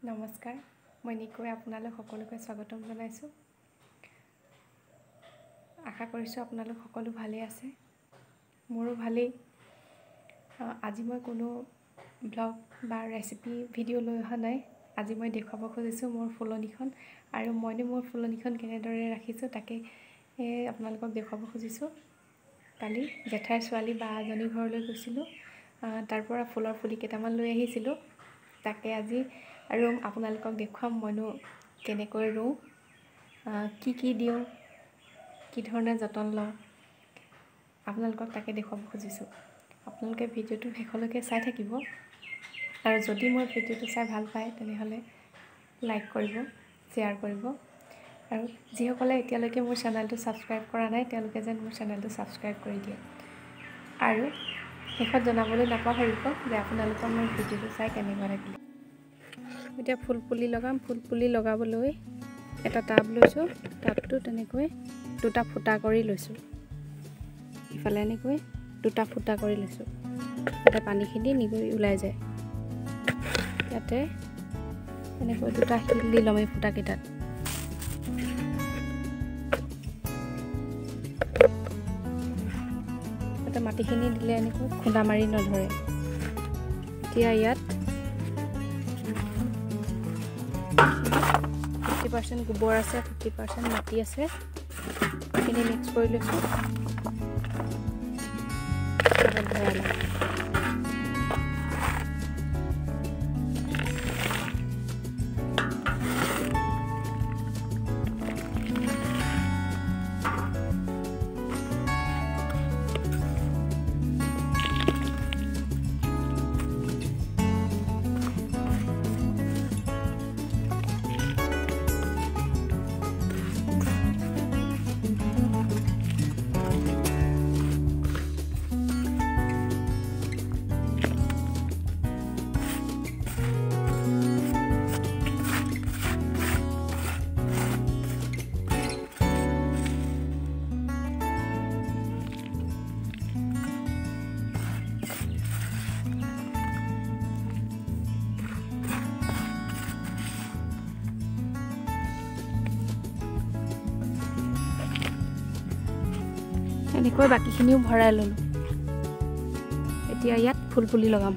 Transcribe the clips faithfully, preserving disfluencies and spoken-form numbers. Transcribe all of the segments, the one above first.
নমস্কাৰ মই নিকৈ আপোনালোক সকলোকে স্বাগতম জনাইছোঁ। আশা কৰিছোঁ আপোনালোক সকলো ভালে আছে। মোৰো ভালেই। আজি মই কোনো ব্লগ বা ৰেচিপি ভিডিঅ' লৈ অহা নাই। আজি মই দেখুৱাব খুজিছোঁ মোৰ ফুলনিখন আৰু মইনো মোৰ ফুলনিখন কেনেদৰে ৰাখিছোঁ তাকে আপোনালোকক দেখুৱাব খুজিছোঁ। কালি জেঠাইৰ ছোৱালী বা এজনী ঘৰলৈ গৈছিলোঁ, তাৰ পৰা ফুলৰ পুলি কেইটামান লৈ আহিছিলোঁ। তাকে আজি আৰু আপোনালোকক দেখুৱাম মইনো কেনেকৈ ৰুওঁ, কি কি দিওঁ, কি ধৰণে যতন লওঁ, আপোনালোকক তাকে দেখুৱাব খুজিছোঁ। আপোনালোকে ভিডিঅ'টো শেষলৈকে চাই থাকিব আৰু যদি মোৰ ভিডিঅ'টো চাই ভাল পায় তেনেহ'লে লাইক কৰিব, শ্বেয়াৰ কৰিব আৰু যিসকলে এতিয়ালৈকে মোৰ চেনেলটো ছাবস্ক্ৰাইব কৰা নাই তেওঁলোকে যেন মোৰ চেনেলটো ছাবস্ক্ৰাইব কৰি দিয়ে আৰু শেষত জনাবলৈ নাপাহৰিব যে আপোনালোকৰ মোৰ ভিডিঅ'টো চাই কেনেকুৱা লাগিলে। এতিয়া ফুল পুলি লগাম। ফুল পুলি লগাবলৈ এটা টাব লৈছোঁ। টাবটো তেনেকৈ দুটা ফুটা কৰি লৈছোঁ। ইফালে এনেকৈ দুটা ফুটা কৰি লৈছোঁ যাতে পানীখিনি নিগৰি ওলাই যায়। ইয়াতে এনেকৈ দুটা শিল দি ল'ম এই ফুটাকেইটাত। যাতে মাটিখিনি দিলে এনেকৈ খুন্দা মাৰি নধৰে। এতিয়া ইয়াত ফিফটি পাৰ্চেণ্ট গোবৰ আছে, ফিফটি পাৰ্চেণ্ট মাটি আছে, সেইখিনি মিক্স কৰি লৈছোঁ। ভৰাই লওঁ। এনেকৈ বাকীখিনিও ভৰাই ল'লোঁ। এতিয়া ইয়াত ফুল পুলি লগাম।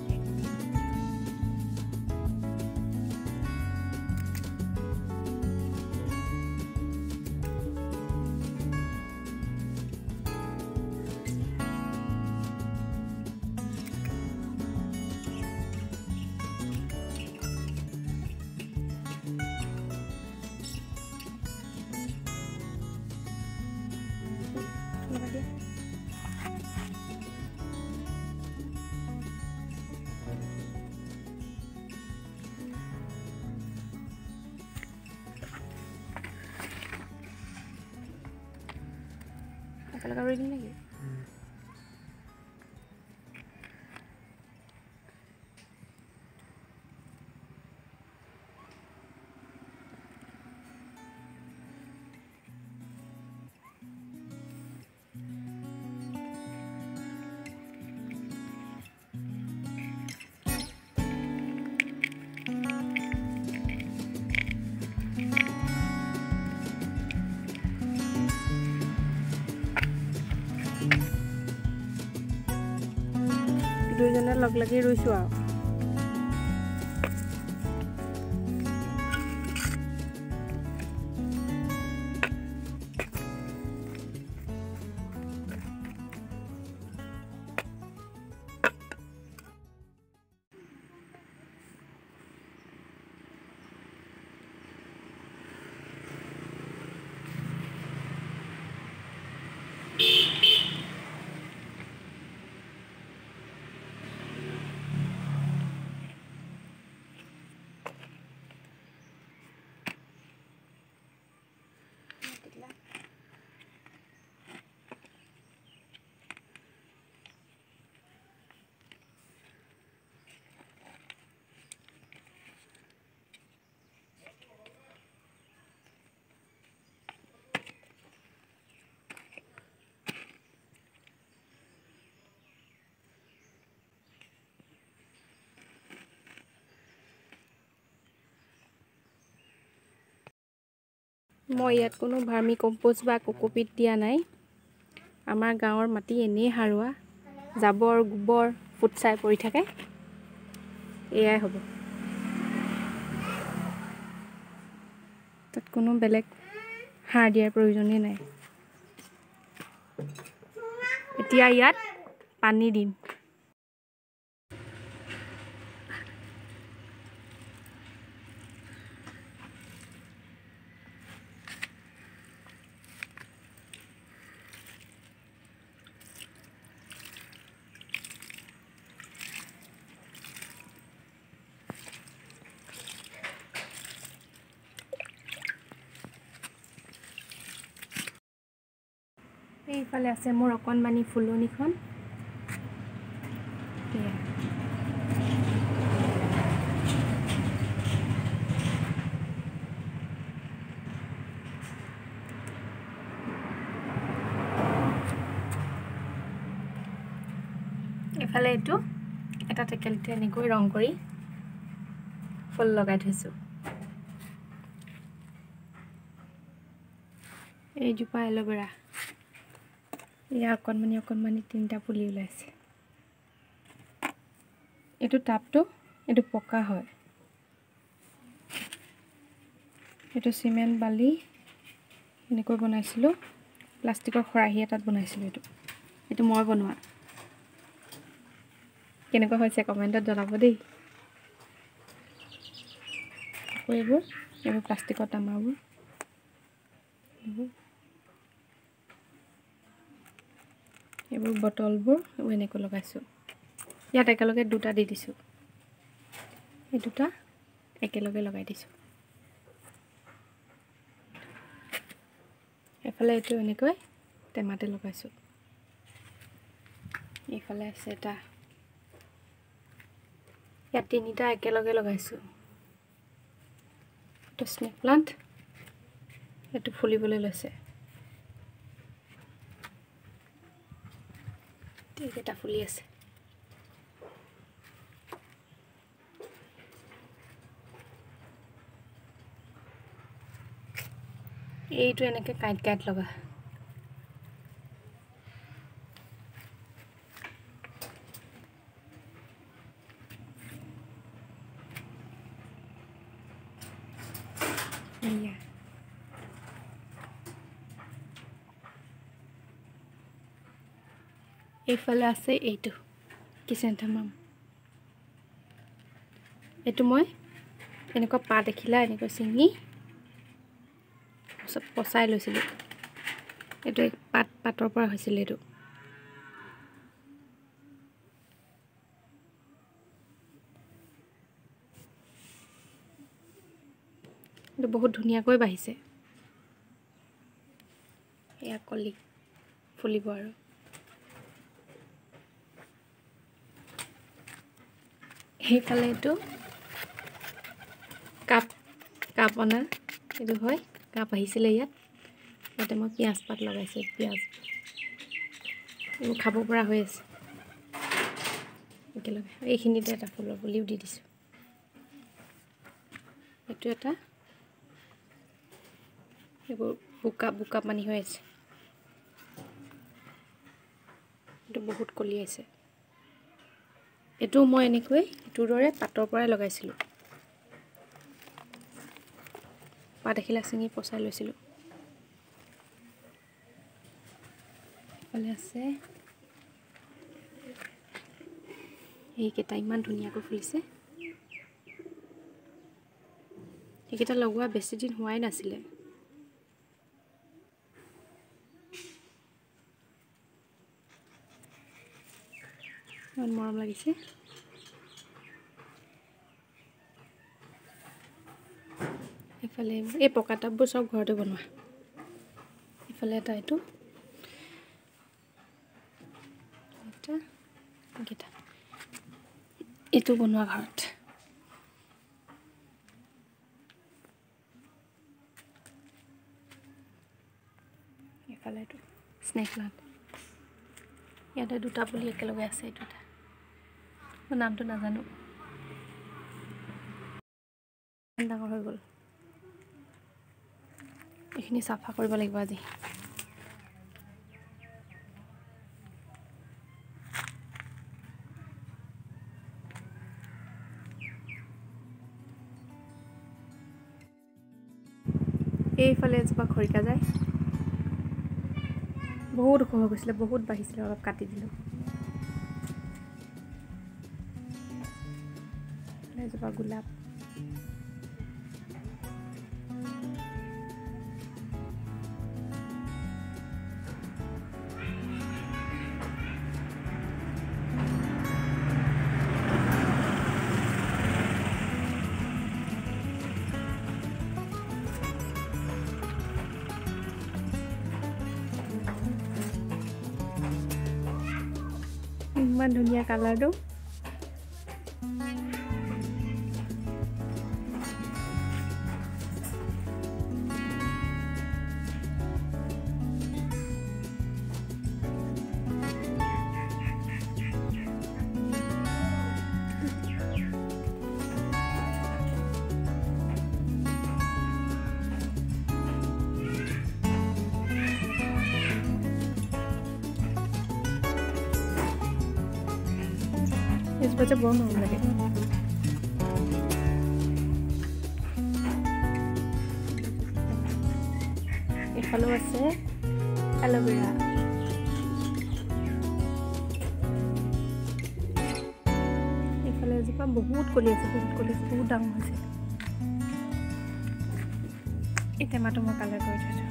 একেলগে ৰুই দিম নেকি? দুইজনে লগ লাগি ৰুইছোঁ আৰু। মই ইয়াত কোনো ভাৰ্মি কম্পোষ্ট বা কোকোপিট দিয়া নাই। আমাৰ গাঁৱৰ মাটি এনেই সাৰুৱা, জাবৰ গোবৰ ফুটছাই পৰি থাকে, এয়াই হ'ব। তাত কোনো বেলেগ সাৰ দিয়াৰ প্ৰয়োজনেই নাই। এতিয়া ইয়াত পানী দিম। এইফালে আছে মোৰ অকণমানি ফুলনিখন। এফালে এইটো এটা টেকেলিতে এনেকৈ ৰং কৰি ফুল লগাই থৈছোঁ। এইজোপা এল'ভেৰা, ইয়াৰ অকণমানি অকণমানি তিনিটা পুলি ওলাইছে। এইটো টাবটো এইটো পকা হয়। এইটো চিমেণ্ট বালি এনেকৈ বনাইছিলোঁ, প্লাষ্টিকৰ খৰাহী এটাত বনাইছিলোঁ। এইটো এইটো মই বনোৱা। কেনেকুৱা হৈছে কমেণ্টত জনাব দেই। আকৌ এইবোৰ এইবোৰ প্লাষ্টিকৰ টেমাবোৰ, এইবোৰ এইবোৰ বটলবোৰ এইবোৰ এনেকৈ লগাইছোঁ। ইয়াত একেলগে দুটা দি দিছোঁ, এই দুটা একেলগে লগাই দিছোঁ। এফালে এইটো এনেকৈ টেমাতে লগাইছোঁ। এইফালে আছে এটা, ইয়াত তিনিটা একেলগে লগাইছোঁ। এইটো স্নেক প্লাণ্ট, এইটো ফুলিবলৈ লৈছে। এইকেইটা ফুলি আছে। এইটো এনেকৈ কাঁইট কাঁইট লগা। এয়া এইফালে আছে এইটো কিচেনথামাম। এইটো মই এনেকুৱা পাত এখিলা এনেকৈ ছিঙি চব পচাই লৈছিলোঁ। এইটো পাত পাতৰ পৰা হৈছিল। এইটো এইটো বহুত ধুনীয়াকৈ বাঢ়িছে। এয়া কলি ফুলিব আৰু। সেইফালে এইটো কাপ কাপ অনা এইটো হয়, কাপ আহিছিলে ইয়াত। ইয়াতে মই পিঁয়াজ পাত লগাইছোঁ। পিঁয়াজ এইবোৰ খাব পৰা হৈ আছে একেলগে। এইখিনিতে এটা ফুলৰ পুলিও দি দিছোঁ। এইটো এটা, এইবোৰ বোকা বোকা পানী হৈ আছে। এইটো বহুত কলি আছে। এইটো মই এনেকৈ ইটোৰ দৰে পাতৰ পৰাই লগাইছিলোঁ। পাত এখিলা ছিঙি পচাই লৈছিলোঁ। এইফালে আছে এইকেইটা, ইমান ধুনীয়াকৈ ফুলিছে। এইকেইটা লগোৱা বেছি দিন হোৱাই নাছিলে। ইমান মৰম লাগিছে। এইফালে এই পকা টাববোৰ চব ঘৰতে বনোৱা। এইফালে এটা, এইটো এটা, এইকেইটা এইটো বনোৱা ঘৰত। এইফালে এইটো স্নেক প্লাণ্ট, ইয়াতে দুটা পুলি একেলগে আছে। এইটো এটা, মই নামটো নাজানো, ডাঙৰ হৈ গ'ল। এইখিনি চাফা কৰিব লাগিব আজি এইফালে এজোপা খৰিকা যায় বহুত ওখ হৈ গৈছিলে বহুত বাঢ়িছিলে অলপ কাটি দিলোঁ এজোপা গোলাপ ইমান ধুনীয়া কালাৰটো এজোপা যে বৰ মৰম লাগে এইফালেও আছে এল'ভেৰা এইফালে এজোপা বহুত কলি আছে বহুত কলি আছে বহুত ডাঙৰ হৈছে এই টেমাটো মই কালাৰ কৰি থৈছোঁ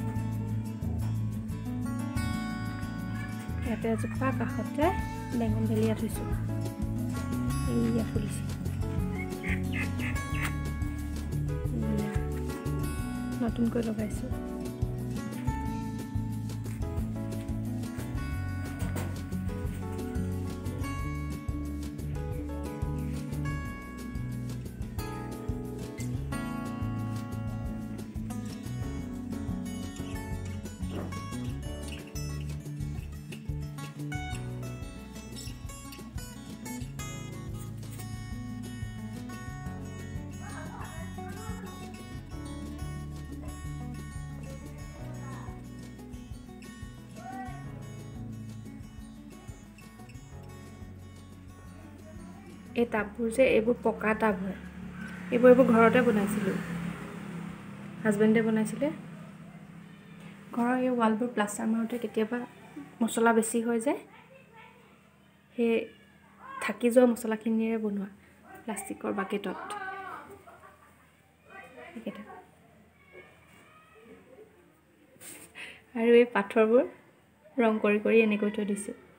ইয়াতে এজোপা কাষতে বেঙুন ঢেলিয়া থৈছোঁ এইয়া ফুলিছে নতুনকৈ লগাইছোঁ এই টাববোৰ যে এইবোৰ পকা টাব হয় এইবোৰ এইবোৰ ঘৰতে বনাইছিলোঁ হাজবেণ্ডে বনাইছিলে ঘৰৰ এই ৱালবোৰ প্লাষ্টাৰ মাৰোঁতে কেতিয়াবা মছলা বেছি হৈ যায় সেই থাকি যোৱা মছলাখিনিৰে বনোৱা প্লাষ্টিকৰ বাকেটত এইকেইটা আৰু এই পাথৰবোৰ ৰং কৰি কৰি এনেকৈ থৈ দিছোঁ